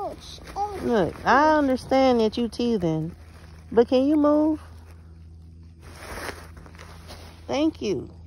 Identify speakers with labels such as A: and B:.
A: Look, I understand that you teething, but can you move? Thank you.